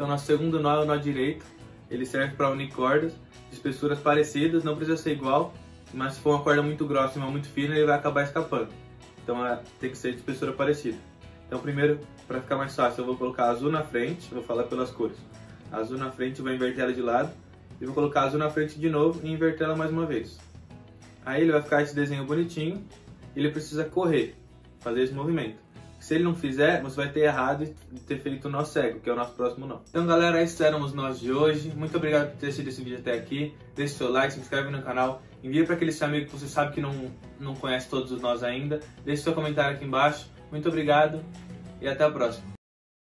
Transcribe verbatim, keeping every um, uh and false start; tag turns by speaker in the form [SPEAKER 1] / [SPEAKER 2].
[SPEAKER 1] Então nosso segundo nó é o nó direito, ele serve para unir cordas de espessuras parecidas, não precisa ser igual, mas se for uma corda muito grossa e uma muito fina, ele vai acabar escapando. Então é, tem que ser de espessura parecida. Então primeiro, para ficar mais fácil, eu vou colocar azul na frente, vou falar pelas cores. Azul na frente, vou inverter ela de lado, e vou colocar azul na frente de novo e inverter ela mais uma vez. Aí ele vai ficar esse desenho bonitinho, e ele precisa correr, fazer esse movimento. Se ele não fizer, você vai ter errado e ter feito o nó cego, que é o nosso próximo nó. Então galera, esses eram os nós de hoje. Muito obrigado por ter assistido esse vídeo até aqui. Deixe seu like, se inscreve no canal, envia para aquele seu amigo que você sabe que não, não conhece todos os nós ainda. Deixe seu comentário aqui embaixo. Muito obrigado e até a próxima.